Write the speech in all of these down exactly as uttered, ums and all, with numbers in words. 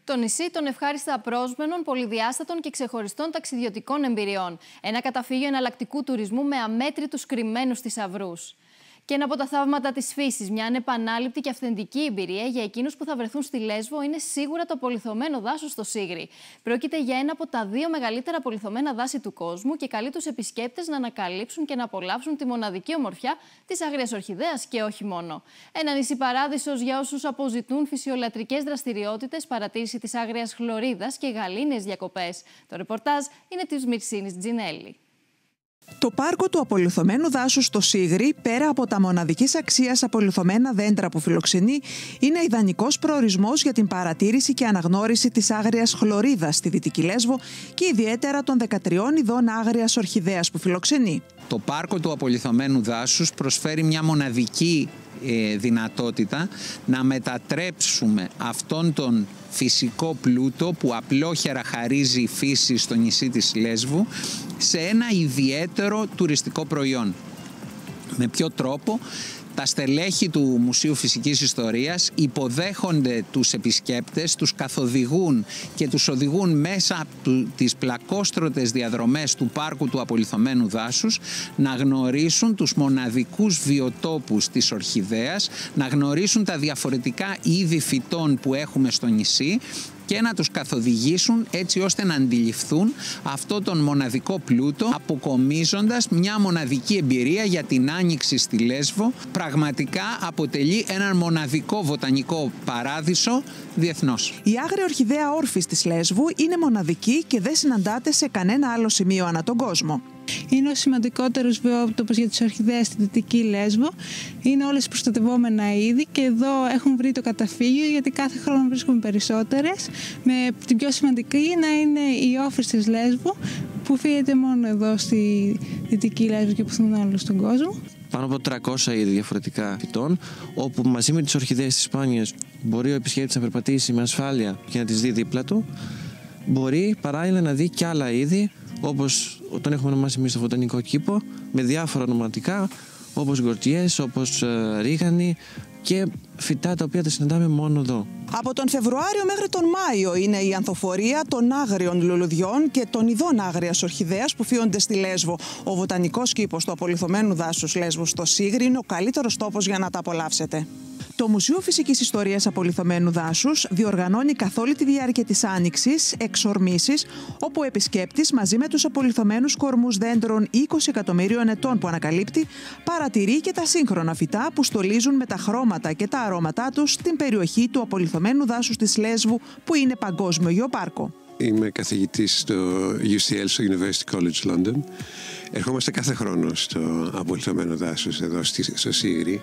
Το νησί των ευχάριστα απρόσμενων, πολυδιάστατων και ξεχωριστών ταξιδιωτικών εμπειριών. Ένα καταφύγιο εναλλακτικού τουρισμού με αμέτρητους κρυμμένους θησαυρούς. Και ένα από τα θαύματα της φύσης, μια ανεπανάληπτη και αυθεντική εμπειρία για εκείνους που θα βρεθούν στη Λέσβο, είναι σίγουρα το απολιθωμένο δάσος στο Σίγρη. Πρόκειται για ένα από τα δύο μεγαλύτερα απολιθωμένα δάση του κόσμου και καλεί τους επισκέπτες να ανακαλύψουν και να απολαύσουν τη μοναδική ομορφιά της άγριας ορχιδέας και όχι μόνο. Ένα νησί παράδεισος για όσους αποζητούν φυσιολατρικές δραστηριότητες, παρατήρηση της άγριας χλωρίδας και γαλήνιες διακοπές. Το ρεπορτάζ είναι της Μυρσίνης Τζινέλη. Το πάρκο του απολιθωμένου δάσους στο Σίγρη, πέρα από τα μοναδικής αξίας απολιθωμένα δέντρα που φιλοξενεί, είναι ιδανικός προορισμός για την παρατήρηση και αναγνώριση της άγριας χλωρίδας στη Δυτική Λέσβο και ιδιαίτερα των δεκατριών ειδών άγριας ορχιδέας που φιλοξενεί. Το πάρκο του απολιθωμένου δάσους προσφέρει μια μοναδική ε, δυνατότητα να μετατρέψουμε αυτόν τον φυσικό πλούτο που απλόχερα χαρίζει η φύση στο νησί της Λέσβου σε ένα ιδιαίτερο τουριστικό προϊόν. Με ποιο τρόπο? Τα στελέχη του Μουσείου Φυσικής Ιστορίας υποδέχονται τους επισκέπτες, τους καθοδηγούν και τους οδηγούν μέσα από τις πλακόστρωτες διαδρομές του πάρκου του απολιθωμένου δάσους να γνωρίσουν τους μοναδικούς βιοτόπους της ορχιδέας, να γνωρίσουν τα διαφορετικά είδη φυτών που έχουμε στο νησί και να τους καθοδηγήσουν έτσι ώστε να αντιληφθούν αυτό τον μοναδικό πλούτο, αποκομίζοντας μια μοναδική εμπειρία για την άνοιξη στη Λέσβο. Πραγματικά αποτελεί έναν μοναδικό βοτανικό παράδεισο διεθνώς. Η άγρια ορχιδέα όρφης της Λέσβου είναι μοναδική και δεν συναντάται σε κανένα άλλο σημείο ανά τον κόσμο. Είναι ο σημαντικότερος βιότοπος για τις ορχιδέες στη Δυτική Λέσβο. Είναι όλες προστατευόμενα είδη και εδώ έχουν βρει το καταφύγιο, γιατί κάθε χρόνο βρίσκουμε περισσότερες. Με την πιο σημαντική να είναι η όφης της Λέσβου, που φύγεται μόνο εδώ στη Δυτική Λέσβο και πουθενά άλλο στον κόσμο. Πάνω από τριακόσια είδη διαφορετικά φυτών, όπου μαζί με τις ορχιδέες της Σπάνιας μπορεί ο επισκέπτης να περπατήσει με ασφάλεια και να τις δει δίπλα του. Μπορεί παράλληλα να δει και άλλα είδη, όπως τον έχουμε ονομάσει εμείς στο βοτανικό κήπο, με διάφορα ονοματικά, όπως γκορτιές, όπως ε, ρίγανη και φυτά τα οποία τα συναντάμε μόνο εδώ. Από τον Φεβρουάριο μέχρι τον Μάιο είναι η ανθοφορία των άγριων λουλουδιών και των ειδών άγριας ορχιδέας που φύονται στη Λέσβο. Ο βοτανικός κήπος του απολιθωμένου δάσους Λέσβου στο Σίγρη είναι ο καλύτερος τόπος για να τα απολαύσετε. Το Μουσείο Φυσικής Ιστορίας Απολιθωμένου Δάσους διοργανώνει καθ' όλη τη διάρκεια της Άνοιξης εξορμήσεις, όπου ο επισκέπτης μαζί με τους απολιθωμένους κορμούς δέντρων είκοσι εκατομμύριων ετών που ανακαλύπτει, παρατηρεί και τα σύγχρονα φυτά που στολίζουν με τα χρώματα και τα αρώματά τους στην περιοχή του απολιθωμένου δάσους της Λέσβου, που είναι παγκόσμιο γεωπάρκο. Είμαι καθηγητής στο γιου σι ελ, στο University College London. Ερχόμαστε κάθε χρόνο στο απολιθωμένο δάσος εδώ στο Σίγρη.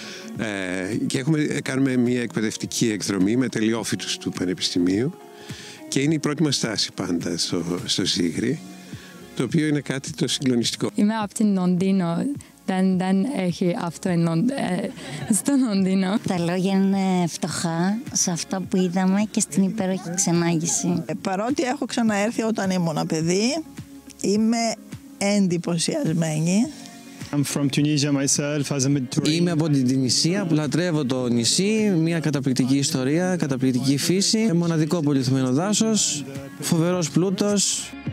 Ε, και έχουμε, κάνουμε μια εκπαιδευτική εκδρομή με τελειόφοιτους του Πανεπιστημίου και είναι η πρώτη μας στάση πάντα στο, στο Σίγρη, το οποίο είναι κάτι το συγκλονιστικό. Είμαι από την Λονδίνο. Δεν, δεν έχει αυτό ε, στο Λονδίνο. Τα λόγια είναι φτωχά σε αυτό που είδαμε και στην υπέροχη ξενάγηση. Ε, παρότι έχω ξαναέρθει όταν ήμουν παιδί, είμαι εντυπωσιασμένη. Είμαι από την Τινησία, λατρεύω το νησί, μια καταπληκτική ιστορία, καταπληκτική φύση, μοναδικό απολιθωμένο δάσος, φοβερός πλούτος.